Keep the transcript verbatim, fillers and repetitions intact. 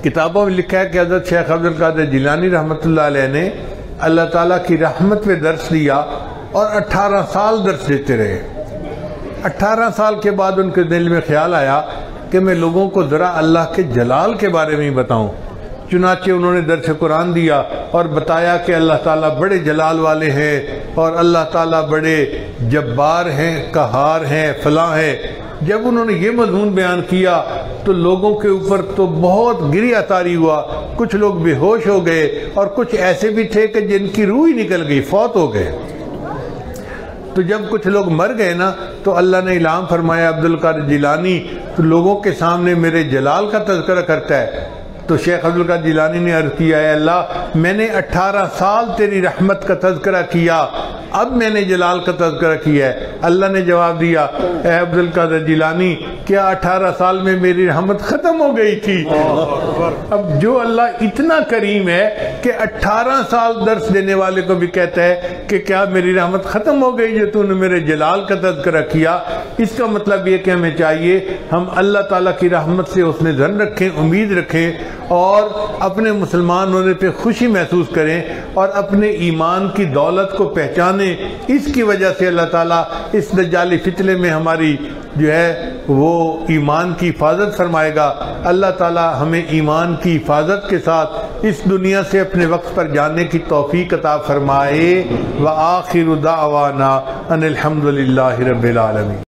کتابوں میں لکھا ہے کہ حضرت شیخ عبد القادر جیلانی رحمۃ اللہ علیہ نے اللہ تعالیٰ کی رحمت پہ درس دیا اور اٹھارہ سال درس دیتے رہے۔ اٹھارہ سال کے بعد ان کے دل میں خیال آیا کہ میں لوگوں کو ذرا اللہ کے جلال کے بارے میں بتاؤں۔ چنانچہ انہوں نے درس قرآن دیا اور بتایا کہ اللہ تعالیٰ بڑے جلال والے ہیں اور اللہ تعالیٰ بڑے جبار ہیں، قہار ہیں، فلاں ہیں۔ جب انہوں نے یہ مضمون بیان کیا تو لوگوں کے اوپر تو بہت گریہ طاری ہوا، کچھ لوگ بے ہوش ہو گئے اور کچھ ایسے بھی تھے کہ جن کی روح ہی نکل گئی، فوت ہو گئے۔ تو جب کچھ لوگ مر گئے نا تو اللہ نے اعلان فرمایا عبد القادر جیلانی تو لوگوں کے سامنے میرے جلال کا تذکرہ کرتا ہے۔ تو شیخ عبد القادر جیلانی نے عرض کیا، اے اللہ میں نے اٹھارہ سال تیری رحمت کا تذکرہ کیا، اب میں نے جلال کا تذکرہ کیا ہے۔ اللہ نے جواب دیا، اے عبد القادر جیلانی کیا اٹھارہ سال میں میری رحمت ختم ہو گئی تھی؟ اب جو اللہ اتنا کریم ہے کہ اٹھارہ سال درس دینے والے کو بھی کہتا ہے کہ کیا میری رحمت ختم ہو گئی جو تو نے میرے جلال کا تذکرہ کیا؟ اس کا مطلب یہ کہ ہمیں چاہیے ہم اللہ تعالیٰ کی رحمت سے اس میں ظن رکھیں، امید رکھیں اور اپنے مسلمان ہونے پہ خوشی محسوس کریں اور اپنے ایمان کی دولت کو پہچانیں۔ اس کی وجہ سے اللہ تعالیٰ اس دجالی فتنے میں ہماری جو ہے وہ ایمان کی حفاظت فرمائے گا۔ اللہ تعالیٰ ہمیں ایمان کی حفاظت کے ساتھ اس دنیا سے اپنے وقت پر جانے کی توفیق عطا فرمائے۔ وآخر دعوانا ان الحمد للہ رب العالمین۔